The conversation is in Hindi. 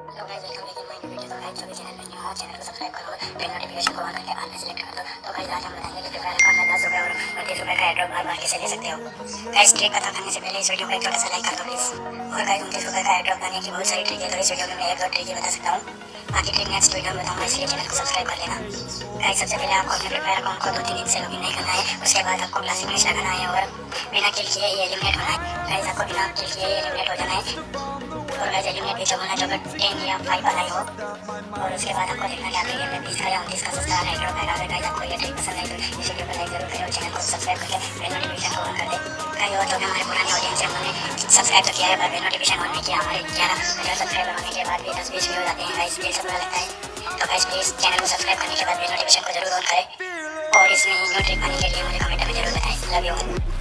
तो guys welcome back in my video. तो गाइस जो भी चैनल पे न्यू हो चैनल को सब्सक्राइब करो, बेल नोटिफिकेशन को ऑन करके ऑल में सेलेक्ट कर दो। तो गाइस आज हम बताएंगे कि प्रिपेयर अकाउंट में 10 रुपये और 29 रुपये का एयरड्रॉप बार बार कैसे ले सकते हो। गाइस ट्रिक पता करने से पहले इस वीडियो को एक छोटा सा लाइक कर दो प्लीज। और गाइस 29 रुपये का एयरड्रॉप करने की बहुत सारी ट्रिक है, तो इस वीडियो में मैं एक दो ट्रिक ही बता सकता हूँ। बाकी ट्रिक नेक्स्ट वीडियो में बताऊंगा, इसलिए चैनल को सब्सक्राइब कर लेना। गाइस सबसे पहले आपको अपने प्रिपेयर अकाउंट को 2-3 दिन से लॉगिन नहीं करना है। उसके बाद आपको क्लासिक मैच लगाना है और बिना किल किए ये एलिमिनेट होना है। गाइस आपको बिना किल किए एलिमिनेट हो जाना है। और गाइस एलिमिनेट भी जब होना जब 10 या 5 वाला ही हो। और उसके बाद आपको देखना है आपके गेम में 20 का या 29 का सस्ता एयरड्रॉप आएगा। अगर गाइस आपको ये ट्रिक पसंद आई तो इस वीडियो को लाइक जरूर करें और चैनल को सब्सक्राइब करके बेल नोटिफिकेशन को ऑन कर दें। गाइस और जो भी हमारे पुराने ऑडियंस है उन्होंने सब्सक्राइब तो किया है पर बेल नोटिफिकेशन ऑन नहीं किया। हमारे 11,000 सब्सक्राइबर होने के बाद भी 10-20 व्यूज आते हैं गाइस, ये सब बुरा लगता है। तो गाइस प्लीज चैनल को सब्सक्राइब करने के बाद बेल नोटिफिकेशन को जरूर ऑन करें और इसमें न्यू ट्रिक पाने के लिए मुझे कमेंट में जरूर बताएं। Love you.